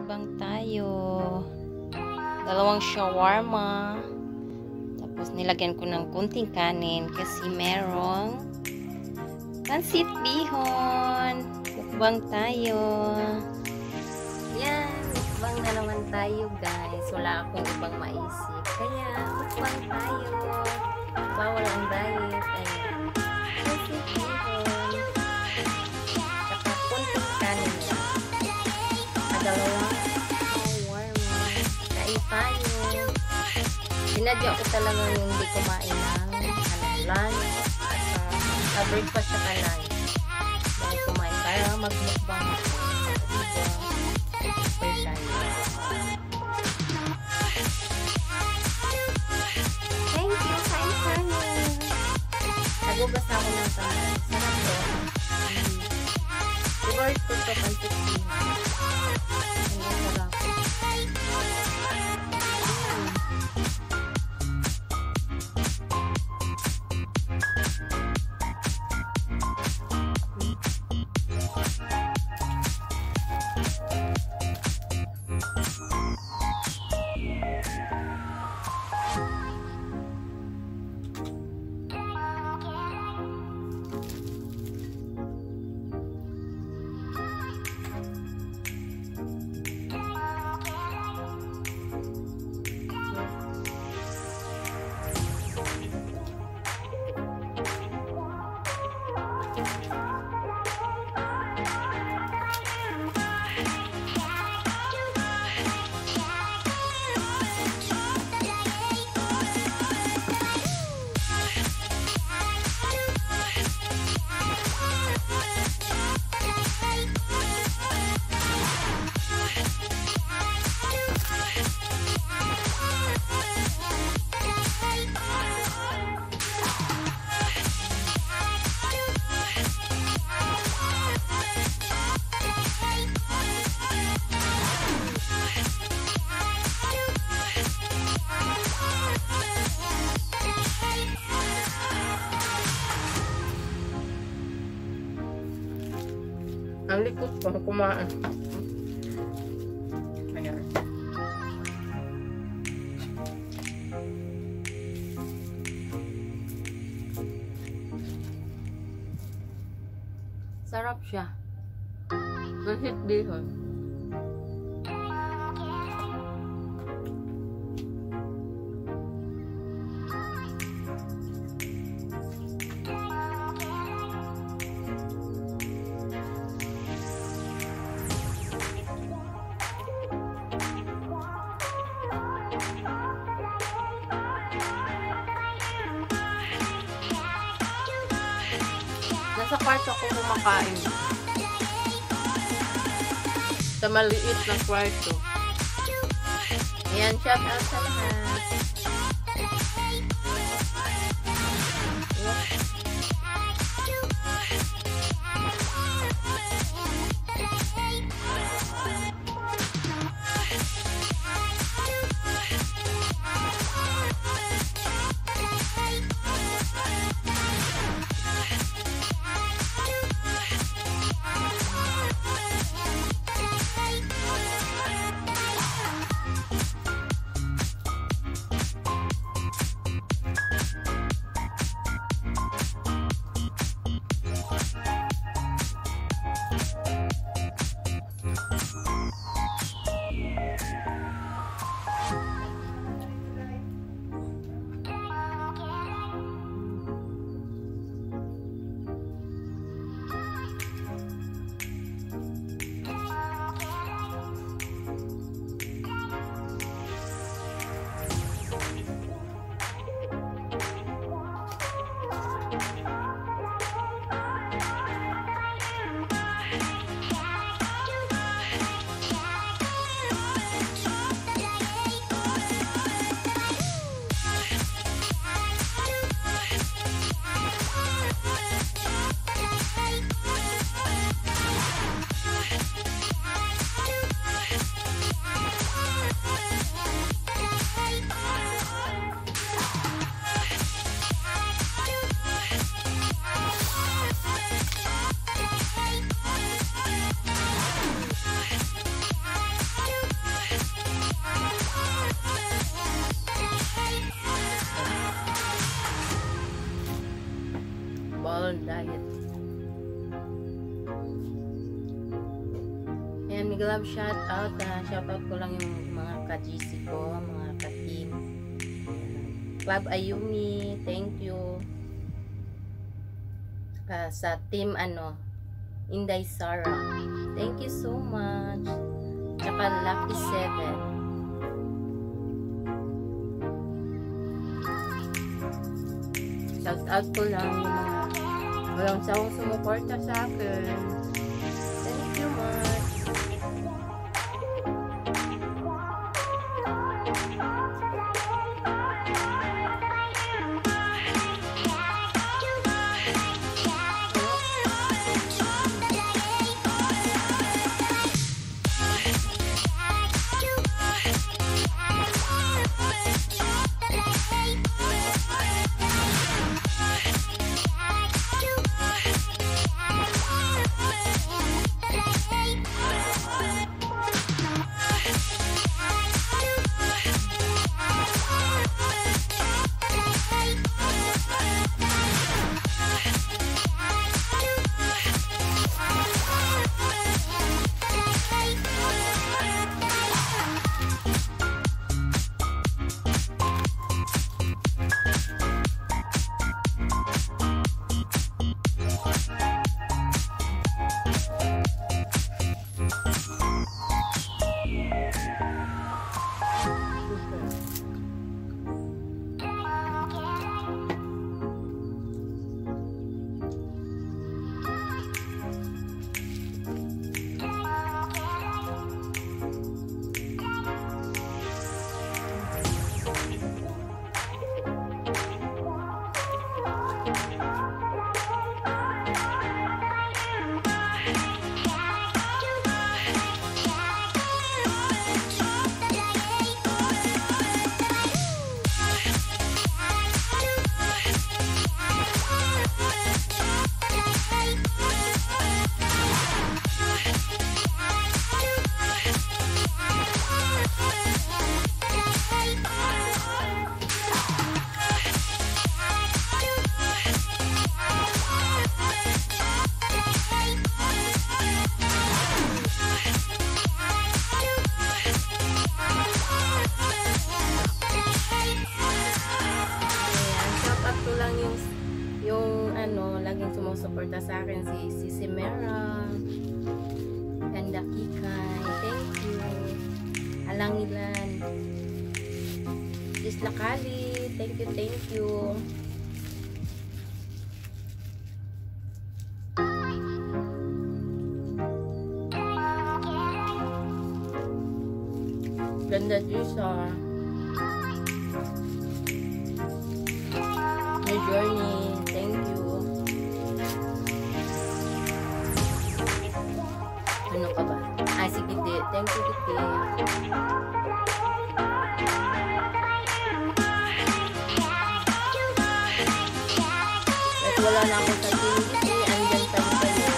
Mukbang tayo. Dalawang shawarma. Tapos nilagyan ko ng kunting kanin kasi merong pancit bihon. Mukbang tayo. Yan, mukbang na naman tayo guys. Wala akong ibang maisip. Kaya mukbang tayo. Bawal ang diet. Ayan. Pancit bihon. Saka kunting kanin lang. Dalawang shawarma. Kain tayo. Sinadya ko talaga yung hindi kumain ng lunch at breakfast at lunch. Dahil kumain tayo, magmukbang ako. Diba? Super tayo. Thank you, kain tayo. Nagugas na ako ng kamay. Sarap to. Favorite ko to, pancit bihon. Ang likod ko, kumaan. Ayan. Sarap siya. Pancit bihon. Nasa kwarto ko kumakain. Sa maliit na kwarto. Ayan, shout out sa lahat. diet. Ayan, may love shout out. Shout out ko lang yung mga ka-GC ko, mga ka-team. Club Ayumi, thank you. Sa team Inday Sara, thank you so much. Tsaka Lucky 7. Shout out ko lang yung mga walang sawang sumuporta sa akin. Thank you much. Laging sumusuporta sa akin si Mera and Kikay, thank you. Alangilan, Dislakali, thank you. Ganda Jisa, New Journey, thank you. Ano ka ba? Si Kiti. Thank you, Kiti. At wala na ako sa team Kiti. Andyan pa rin kayo.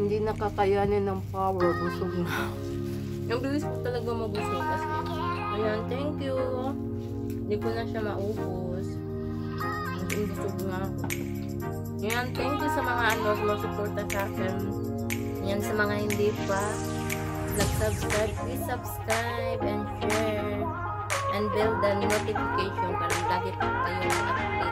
hindi nakakayanin ng power, busog na. Ang bilis ko talaga mabusog kasi. Ayan, thank you. Hindi ko na siya maubos. Hindi busog nga ako. Ayan, thank you sa mga sumusuporta sa akin. Ayan, sa mga hindi pa nag-subscribe, please subscribe and share and bell the notification para lagi pa kayo update